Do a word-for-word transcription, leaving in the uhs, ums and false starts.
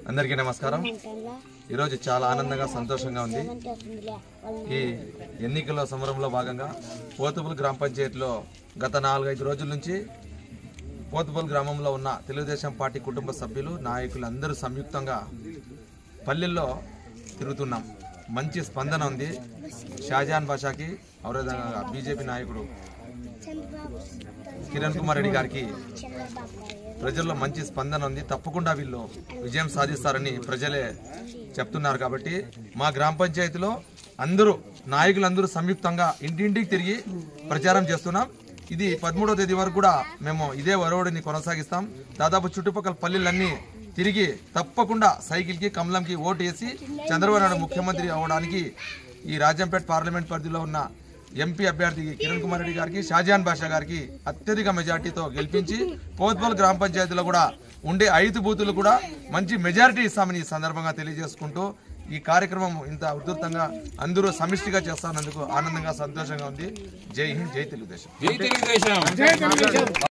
అందరికీ నమస్కారం। ఈరోజు చాలా ఆనందంగా సంతోషంగా ఉంది। ఈ ఎన్నికల సమరంలో భాగంగా పోతుపల్లి గ్రామ పంచాయతీలో గత నాలుగైదు రోజుల నుంచి పోతుపల్లి గ్రామంలో ఉన్న తెలుగుదేశం పార్టీ కుటుంబ సభ్యులు నాయకులు అందరూ సంయుక్తంగా పల్లెల్లో తిరుగుతున్నాం। మంచి స్పందన ఉంది। షాజహాన్ బాషాకి అవరోధంగా బీజేపీ నాయకుడు కిరణ్ కుమార్ రెడ్డి గారికి ప్రజల్లో మంచి స్పందన ఉంది। తప్పకుండా వీళ్ళు విజయం సాధిస్తారని ప్రజలే చెప్తున్నారు। కాబట్టి మా గ్రామ పంచాయతీలో అందరూ నాయకులందరూ సంయుక్తంగా ఇంటింటికి తిరిగి ప్రచారం చేస్తున్నాం। ఇది పదమూడవ తేదీ వరకు కూడా మేము ఇదే వరవడిని కొనసాగిస్తాం। దాదాపు చుట్టుపక్కల పల్లెలన్నీ తిరిగి తప్పకుండా సైకిల్కి కమలంకి ఓటు వేసి చంద్రబాబు నాయుడు ముఖ్యమంత్రి అవడానికి ఈ రాజంపేట పార్లమెంట్ పరిధిలో ఉన్న ఎంపీ అభ్యర్థి కిరణ్ కుమార్ రెడ్డి గారికి షాజహాన్ బాషా గారికి అత్యధిక మెజార్టీతో గెలిపించి పోతుపల్లి గ్రామ పంచాయతీలో కూడా ఉండే ఐదు బూతులు కూడా మంచి మెజారిటీ ఇస్తామని ఈ సందర్భంగా తెలియజేసుకుంటూ ఈ కార్యక్రమం ఇంత ఉధృతంగా అందరూ సమిష్టిగా చేస్తున్నందుకు ఆనందంగా సంతోషంగా ఉంది। జై హింద్, జై తెలుగుదేశం।